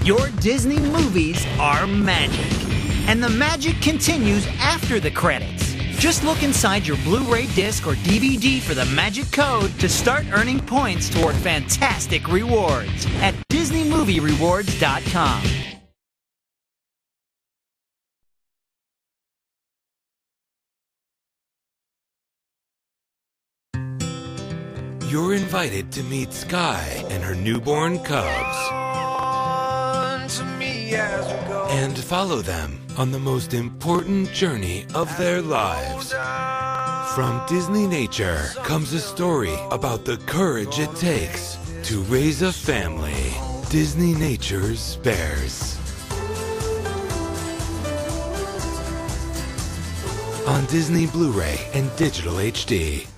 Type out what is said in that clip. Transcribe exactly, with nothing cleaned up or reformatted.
Your Disney movies are magic. And the magic continues after the credits. Just look inside your Blu-ray disc or D V D for the magic code to start earning points toward fantastic rewards at Disney Movie Rewards dot com. You're invited to meet Sky and her newborn cubs and follow them on the most important journey of their lives. From Disney Nature comes a story about the courage it takes to raise a family. Disney Nature's Bears. On Disney Blu-ray and Digital H D.